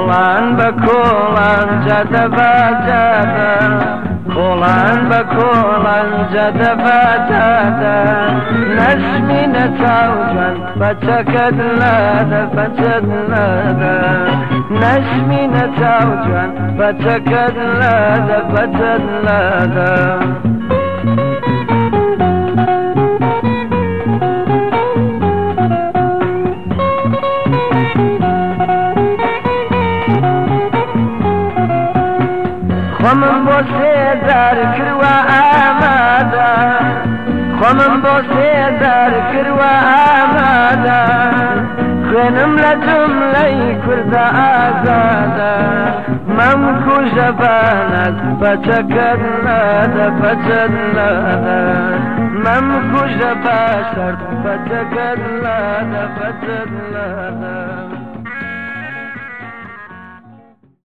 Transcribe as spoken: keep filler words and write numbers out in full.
کۆڵان بە کۆڵان جەدە بە جەدە کۆڵان بە کۆڵان جەدە بە جەدە نەشمینە چاوجان بەچەکەت لەدە بەچەت لەدە نەشمینە چاوجان بەچەکەت لەدە بەچەت لەدە خۆمم بۆ سێدار کردوە ئامادە خۆمم بۆ سێدار کردوە ئامادە خوێنم لە جوملەی کوردە ئازادە مەم کوژە بانەت بەچەکەت لەدە بەچەت لەدە مەم کوژە باشەر بەچەکەت لەدە بەچەت لەدە